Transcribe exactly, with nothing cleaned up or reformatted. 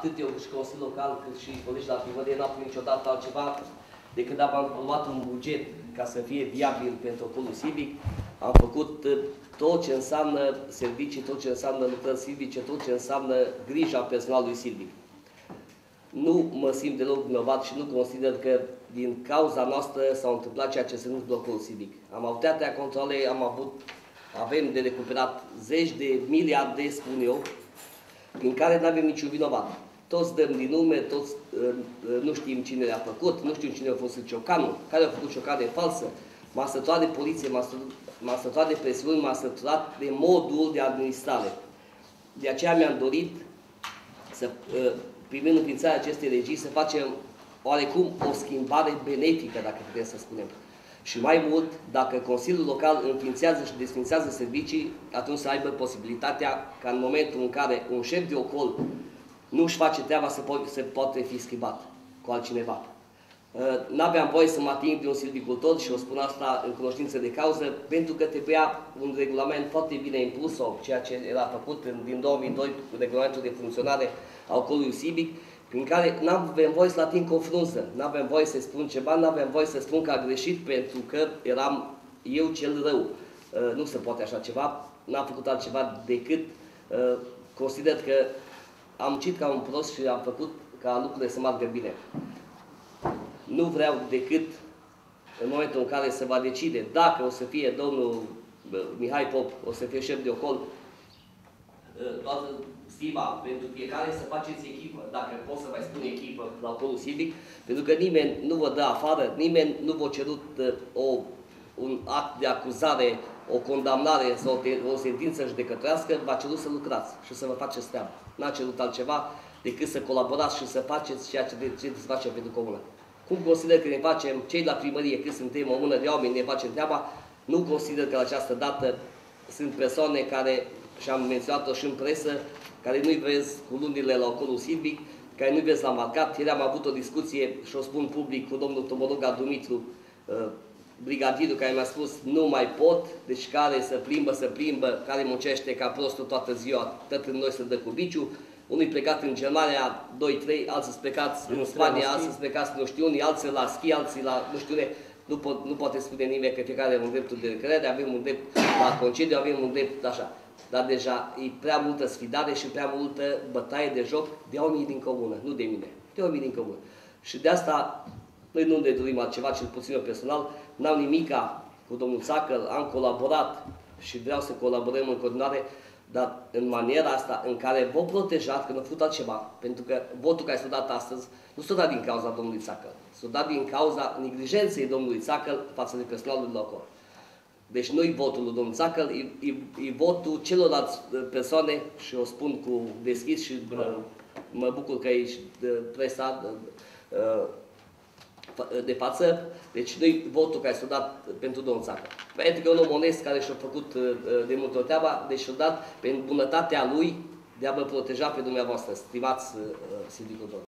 atât eu și Consiliul Local, cât și colegi de la primărie n-am făcut niciodată altceva decât am luat un buget ca să fie viabil pentru ocolul civic. Am făcut tot ce înseamnă servicii, tot ce înseamnă lucrări civice, tot ce înseamnă grija personalului civic. Nu mă simt deloc vinovat și nu consider că din cauza noastră s-au întâmplat ceea ce se întâmplă ocolul civic. Am avut atâtea controle, am avut, avem de recuperat zeci de miliarde, spun eu, prin care nu avem niciun vinovat. Toți dăm din nume, toți nu știm cine le-a făcut, nu știm cine a fost ciocanul, care a făcut ciocane falsă. M-a săturat de poliție, m-a săturat de presiuni, m-a săturat de modul de administrare. De aceea mi-am dorit să, privind înființarea acestei regii, să facem oarecum o schimbare benefică, dacă putem să spunem. Și mai mult, dacă Consiliul Local înființează și desfințează servicii, atunci să aibă posibilitatea ca în momentul în care un șef de ocol nu își face treaba să po se poate fi schimbat cu altcineva. N-aveam voie să mă ating de un silvicultor și o spun asta în cunoștință de cauză, pentru că trebuia un regulament foarte bine impus, sau ceea ce era făcut în, din două mii doi, regulamentul de funcționare a ocolului civic, prin care nu avem voie să-l ating cu o frunză, nu avem voie să spun ceva, nu avem voie să spun că a greșit pentru că eram eu cel rău. Nu se poate așa ceva, n-am făcut altceva decât consider că am muncit ca un prost și am făcut ca lucrurile să meargă bine. Nu vreau decât în momentul în care se va decide dacă o să fie domnul Mihai Pop, o să fie șef de ocol, toată stima pentru fiecare să faceți echipă, dacă pot să mai spun echipă la ocolul civic, pentru că nimeni nu vă dă afară, nimeni nu v-a cerut o, un act de acuzare, o condamnare sau o sentință judecătorească, v-a cerut să lucrați și să vă faceți treaba. N-a cerut altceva decât să colaborați și să faceți ceea ce veți face pentru comună. Cum consider că ne facem, cei de la primărie, când suntem o mână de oameni, ne facem treaba, nu consider că la această dată sunt persoane care, și am menționat-o și în presă, care nu-i vezi cu lunile la ocolul civic, care nu-i vezi la marcat. Ieri am avut o discuție, și o spun public, cu domnul Tomologa Dumitru, brigadierul, care mi-a spus nu mai pot, deci care să plimbă, să plimbă, care muncește ca prostul toată ziua, tot în noi să dă cu biciu. Unii plecat în Germania, doi trei, alții plecați în Spania, alții plecați nu știu unii, alții la schi, alții la nu știu unde. Nu, pot, nu poate spune nimeni că fiecare are un drept de recreare, avem un drept la concediu, avem un drept așa. Dar deja e prea multă sfidare și prea multă bătaie de joc de oamenii din comună, nu de mine, de oamenii din comună. Și de asta noi nu ne dorim altceva, cel puțin eu personal, n-am nimica cu domnul Țacăl, am colaborat și vreau să colaborăm în continuare, dar în maniera asta în care vă protejați, că nu a făcut altceva, pentru că votul care s-a dat astăzi nu s-a dat din cauza domnului Țacăl, s-a dat din cauza neglijenței domnului Țacăl față de personalul local. Deci nu-i votul lui domnul Țacăl, e, e, e votul celorlalți persoane, și o spun cu deschis și uh, mă bucur că ești presa uh, de față, deci nu-i votul care s-a dat pentru domnul Țacăl. Pentru că e un om onest care și-a făcut de mult o treaba, deci și-a dat pentru bunătatea lui de a vă proteja pe dumneavoastră, stimați silvicultori.